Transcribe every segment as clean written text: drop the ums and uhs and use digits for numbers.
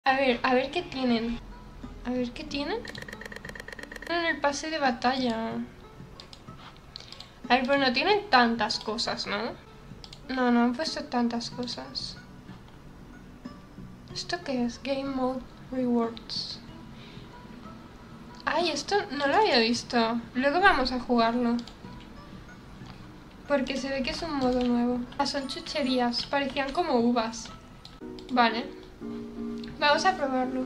A ver qué tienen. A ver qué tienen. En el pase de batalla. A ver, pues no tienen tantas cosas, ¿no? No, no han puesto tantas cosas. ¿Esto qué es? Game Mode Rewards. Ay, esto no lo había visto. Luego vamos a jugarlo. Porque se ve que es un modo nuevo. Ah, son chucherías. Parecían como uvas. Vale. Vamos a probarlo.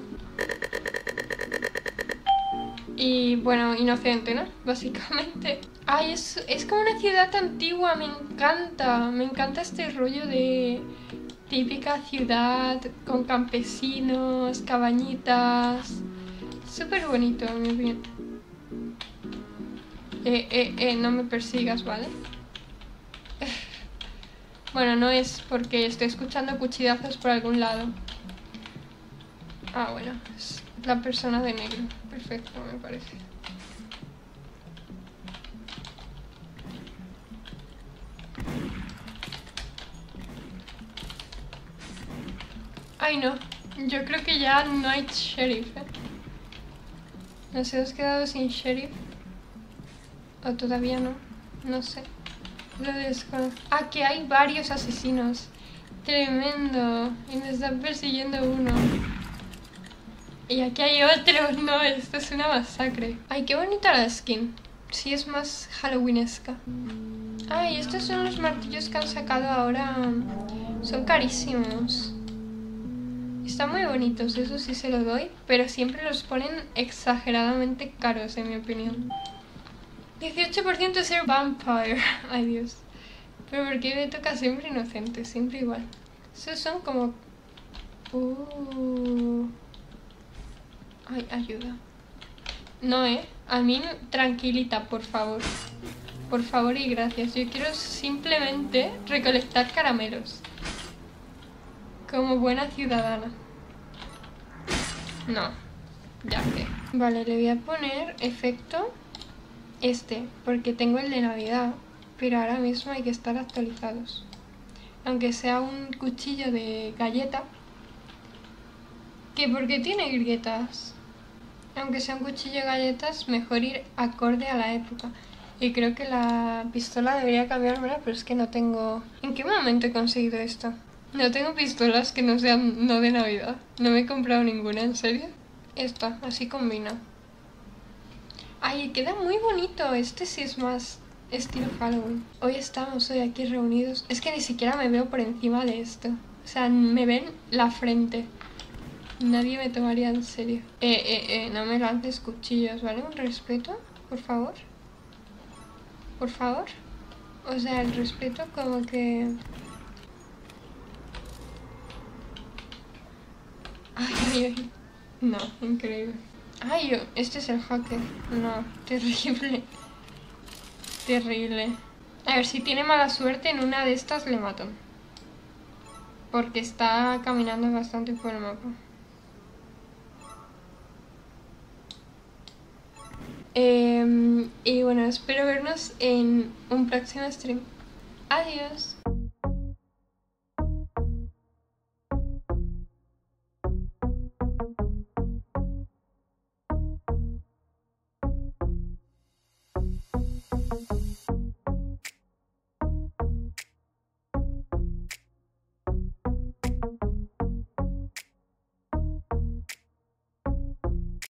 Y bueno, inocente, ¿no? Básicamente. Ay, es como una ciudad antigua, me encanta. Me encanta este rollo de típica ciudad con campesinos, cabañitas. Súper bonito, en mi opinión. No me persigas, ¿vale? Bueno, no es porque estoy escuchando cuchillazos por algún lado. Ah, bueno, es la persona de negro. Perfecto, me parece. Ay, no. Yo creo que ya no hay sheriff, ¿eh? ¿Nos hemos quedado sin sheriff? ¿O todavía no? No sé. Lo desconozco. Ah, que hay varios asesinos. Tremendo. Y me están persiguiendo uno. Y aquí hay otro. No, esto es una masacre. Ay, qué bonita la skin. Sí, es más halloweenesca. Ay, estos son los martillos que han sacado ahora. Son carísimos. Están muy bonitos, eso sí se lo doy. Pero siempre los ponen exageradamente caros, en mi opinión. 18% ser vampire. Ay, Dios. Pero ¿por qué me toca siempre inocente? Siempre igual. Esos son como... Ay, ayuda. No, a mí tranquilita, por favor. Por favor y gracias. Yo quiero simplemente recolectar caramelos. Como buena ciudadana. No. Ya que. Vale, le voy a poner efecto porque tengo el de Navidad. Pero ahora mismo hay que estar actualizados. Aunque sea un cuchillo de galleta. ¿Que por qué tiene grietas? Aunque sea un cuchillo de galletas, mejor ir acorde a la época. Y creo que la pistola debería cambiármela, pero es que no tengo... ¿En qué momento he conseguido esto? No tengo pistolas que no sean no de Navidad. No me he comprado ninguna, ¿en serio? Esta, así combina. Ay, queda muy bonito. Este sí es más estilo Halloween. Hoy estamos aquí reunidos. Es que ni siquiera me veo por encima de esto. O sea, me ven la frente. Nadie me tomaría en serio. No me lances cuchillos, ¿vale? Un respeto, por favor. Por favor. O sea, el respeto como que... Ay, ay, ay. No, increíble. Ay, este es el hacker. No, terrible. Terrible. A ver, si tiene mala suerte, en una de estas le mato. Porque está caminando bastante por el mapa. Y bueno, espero vernos en un próximo stream. Adiós.